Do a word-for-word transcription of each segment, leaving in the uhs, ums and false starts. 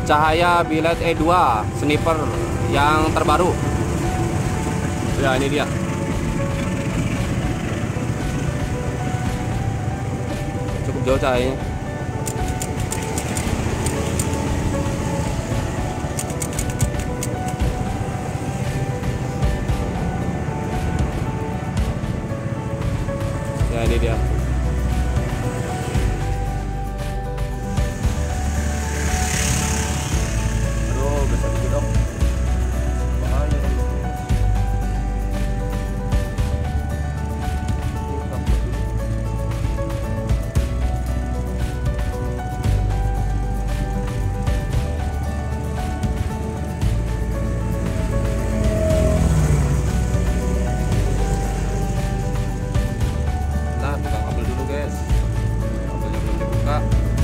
cahaya bilet E dua sniper yang terbaru. Ya, ini dia. Cukup jauh cahayanya. Ya, ini dia. Aduh, besar dikit dong. Bahaya dong. Nah, buka kabel dulu, guys. Kabelnya belum dibuka.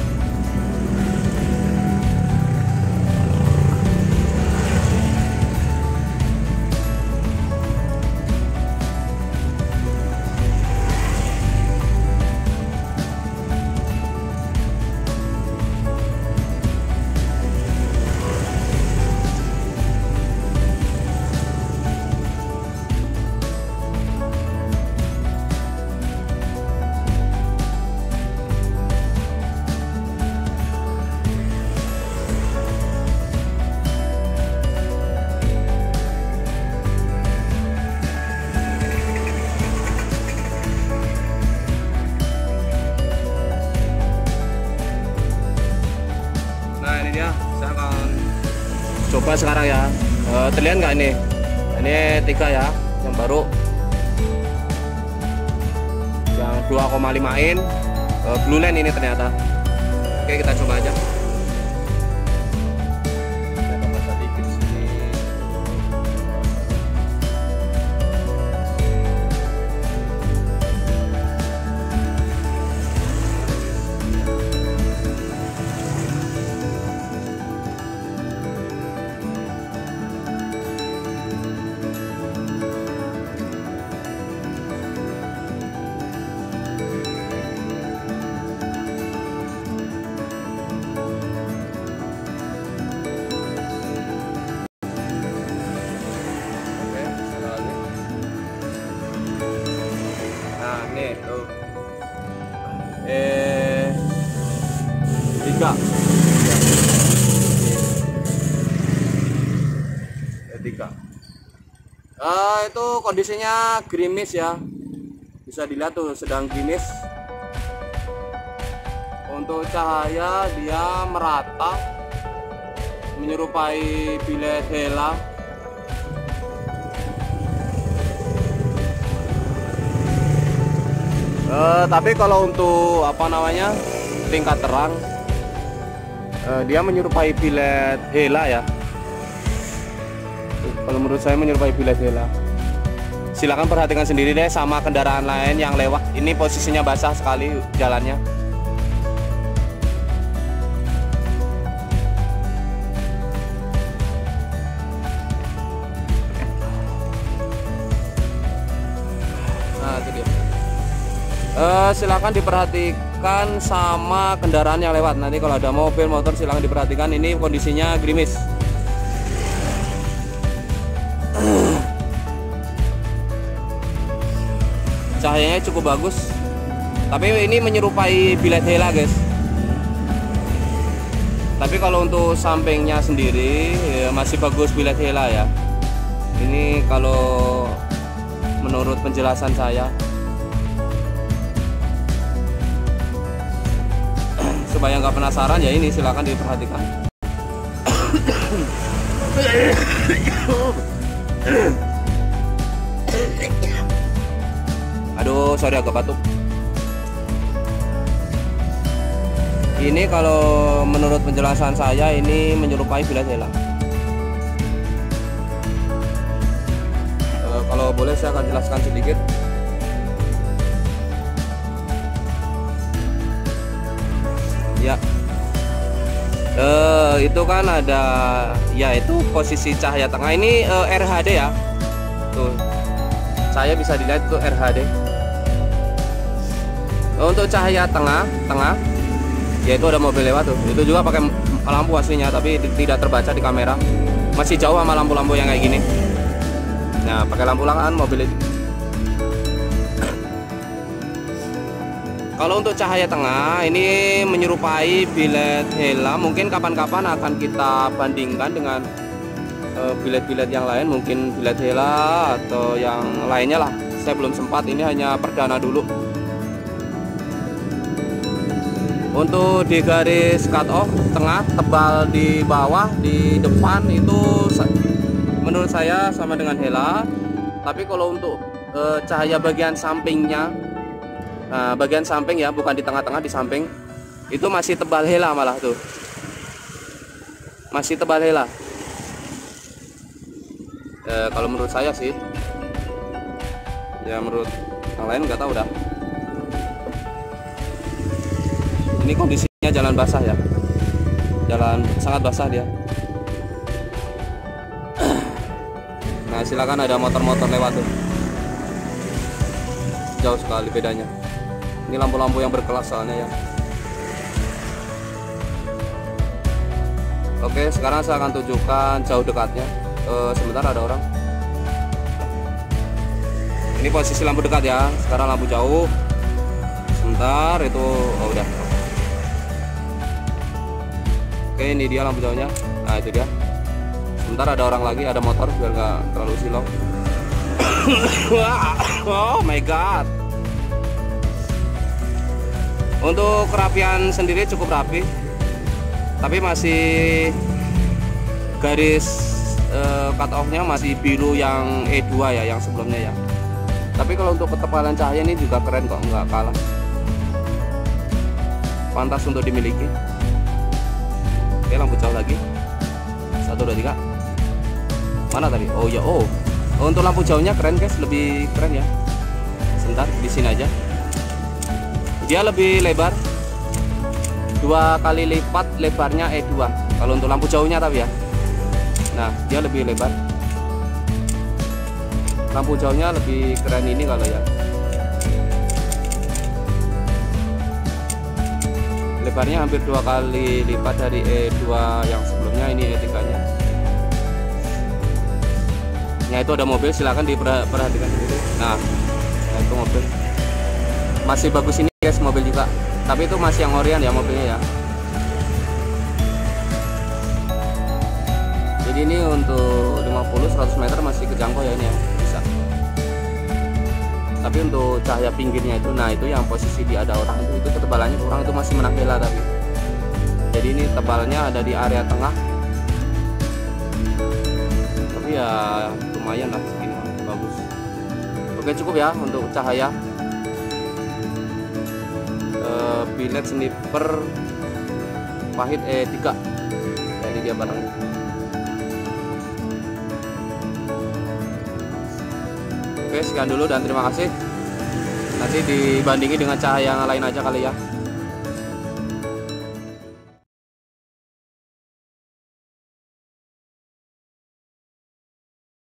Nah, ini dia, saya akan coba sekarang ya. E, terlihat nggak ini? Ini tiga ya, yang baru, yang dua koma lima in, e, blue line ini ternyata. Oke, kita coba aja. Saya tambah sedikit di sini. Nih tuh eh tiga eh, tiga uh, itu kondisinya gerimis ya, bisa dilihat tuh sedang gerimis. Untuk cahaya dia merata menyerupai bilet hela. Uh, tapi kalau untuk apa namanya tingkat terang, uh, dia menyerupai bilet hela ya. Kalau menurut saya menyerupai bilet hela. Silahkan perhatikan sendiri deh sama kendaraan lain yang lewat. Ini posisinya basah sekali jalannya. Nah, itu dia. Uh, silakan diperhatikan sama kendaraan yang lewat. Nanti kalau ada mobil motor silakan diperhatikan. Ini kondisinya gerimis. Cahayanya cukup bagus, tapi ini menyerupai bilet hela guys. Tapi kalau untuk sampingnya sendiri ya masih bagus bilet hela ya. Ini kalau menurut penjelasan saya. Supaya nggak penasaran ya, ini silakan diperhatikan. Aduh, sorry agak batuk. Ini kalau menurut penjelasan saya ini menyerupai bilet hela. E, kalau boleh saya akan jelaskan sedikit. Ya, uh, itu kan ada, ya itu posisi cahaya tengah ini uh, R H D ya. Tuh, saya bisa dilihat itu R H D. Untuk cahaya tengah, tengah Ya itu ada mobil lewat tuh. Itu juga pakai lampu aslinya, tapi tidak terbaca di kamera. Masih jauh sama lampu-lampu yang kayak gini. Nah, pakai lampu lahan mobil itu. Kalau untuk cahaya tengah ini menyerupai bilet Hella. Mungkin kapan-kapan akan kita bandingkan dengan bilet-bilet uh, yang lain, mungkin bilet Hella atau yang lainnya lah. Saya belum sempat, ini hanya perdana dulu. Untuk di garis cut off tengah, tebal di bawah, di depan itu menurut saya sama dengan Hella. Tapi kalau untuk uh, cahaya bagian sampingnya, nah, bagian samping ya, bukan di tengah-tengah, di samping itu masih tebal Hella malah tuh, masih tebal Hella. E, kalau menurut saya sih, ya menurut yang lain nggak tahu dah. Ini kondisinya jalan basah ya, jalan sangat basah dia. Nah silakan, ada motor-motor lewat tuh, jauh sekali bedanya. Ini lampu-lampu yang berkelas soalnya ya. Oke, sekarang saya akan tunjukkan jauh dekatnya. E, sebentar, ada orang. Ini posisi lampu dekat ya. Sekarang lampu jauh. Sebentar, itu oh udah. Oke, ini dia lampu jauhnya. Nah itu dia. Sebentar, ada orang lagi, ada motor biar nggak terlalu silau. Oh my god. Untuk kerapian sendiri cukup rapi, tapi masih garis uh, cut off-nya masih biru yang E dua ya, yang sebelumnya ya. Tapi kalau untuk ketebalan cahaya ini juga keren kok, nggak kalah. Pantas untuk dimiliki. Oke, lampu jauh lagi. Satu, dua, tiga. Mana tadi? Oh ya, oh. Untuk lampu jauhnya keren guys, lebih keren ya. Sebentar, di sini aja. Dia lebih lebar, dua kali lipat lebarnya E dua kalau untuk lampu jauhnya tapi ya. Nah dia lebih lebar, lampu jauhnya lebih keren ini kalau ya. Lebarnya hampir dua kali lipat dari E dua yang sebelumnya, ini E tiga nya. Nah itu ada mobil, silahkan diperhatikan dulu. Nah, nah itu mobil masih bagus ini guys, mobil juga, tapi itu masih yang Orion ya mobilnya ya. Jadi ini untuk lima puluh sampai seratus meter masih kejangkau ya ini ya, bisa. Tapi untuk cahaya pinggirnya itu, nah itu yang posisi di ada orang itu, itu ketebalannya kurang, itu masih menang Hella tapi. Jadi ini tebalnya ada di area tengah. Tapi ya lumayan lah segini, bagus. Oke cukup ya untuk cahaya. Bilet sniper Pahit E tiga. Jadi dia barangnya. Oke sekian dulu dan terima kasih. Nanti dibandingi dengan cahaya yang lain aja kali ya.